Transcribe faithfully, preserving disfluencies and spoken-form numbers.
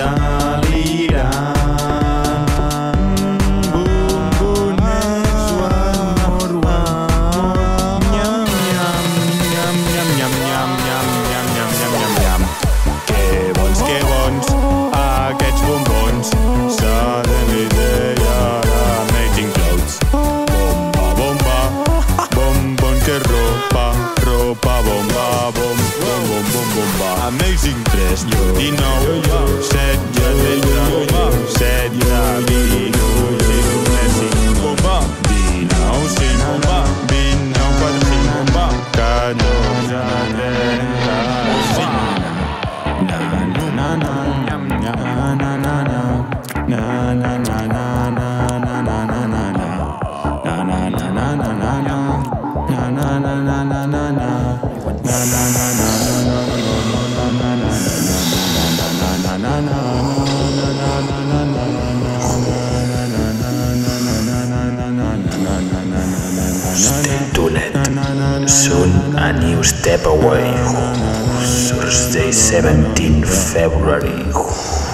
Amazing tres, dinou, set, tretze, set, vint, dinou, cinc, vint, quatre, cinc, catorze, Stay tuned. Soon a new step away. Thursday, seventeenth February.